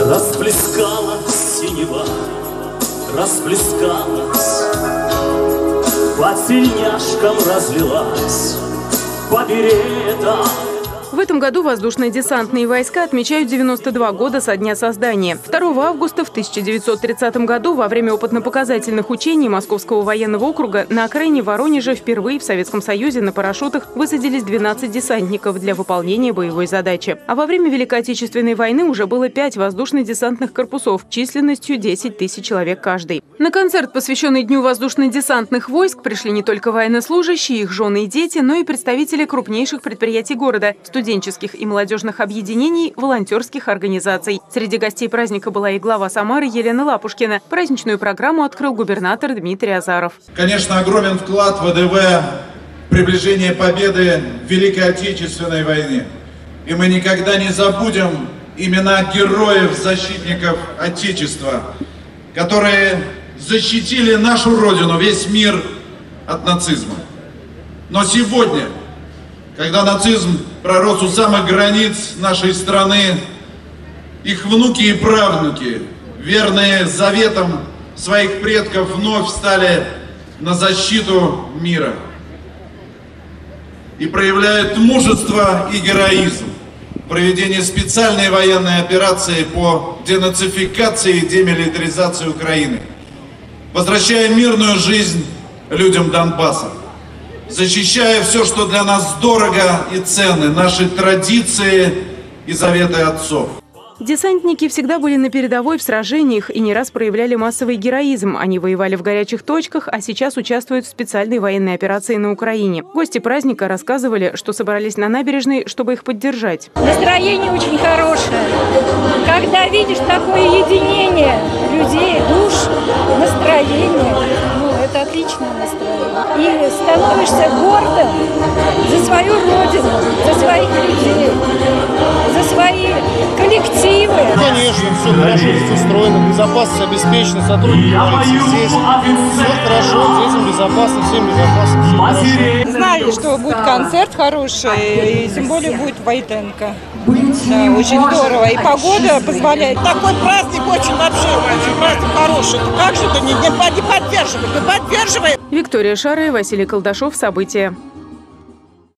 Расплескалась синева, расплескалась, по тельняшкам разлилась, по беретам. В этом году воздушно-десантные войска отмечают 92 года со дня создания. 2 августа в 1930 году во время опытно-показательных учений Московского военного округа на окраине Воронежа впервые в Советском Союзе на парашютах высадились 12 десантников для выполнения боевой задачи. А во время Великой Отечественной войны уже было 5 воздушно-десантных корпусов численностью 10 тысяч человек каждый. На концерт, посвященный Дню воздушно-десантных войск, пришли не только военнослужащие, их жены и дети, но и представители крупнейших предприятий города, студенческих и молодежных объединений, волонтерских организаций. Среди гостей праздника была и глава Самары Елена Лапушкина. Праздничную программу открыл губернатор Дмитрий Азаров. Конечно, огромен вклад ВДВ в приближение победы в Великой Отечественной войне. И мы никогда не забудем имена героев, защитников Отечества, которые защитили нашу Родину, весь мир от нацизма. Но сегодня, когда нацизм пророс у самых границ нашей страны, их внуки и правнуки, верные заветам своих предков, вновь встали на защиту мира и проявляют мужество и героизм в проведении специальной военной операции по денацификации и демилитаризации Украины, возвращая мирную жизнь людям Донбасса, защищая все, что для нас дорого и ценно, наши традиции и заветы отцов. Десантники всегда были на передовой в сражениях и не раз проявляли массовый героизм. Они воевали в горячих точках, а сейчас участвуют в специальной военной операции на Украине. Гости праздника рассказывали, что собрались на набережной, чтобы их поддержать. Настроение очень хорошее. Когда видишь такое единение людей, душ, настроение, это отличное настроение. И становишься гордым за свою родину, за своих людей, за свои коллективы. Конечно, все хорошо здесь устроено, безопасность обеспечена, сотрудники полиции здесь. Все хорошо, детям безопасно, всем безопасно, все хорошо. Знали, что будет концерт хороший, и тем более будет Войтенко. Да, очень здорово. И погода позволяет. Такой праздник очень праздник хороший. Как же это не поддерживать? Не поддерживаем. Виктория Шара и Василий Колдашов. События.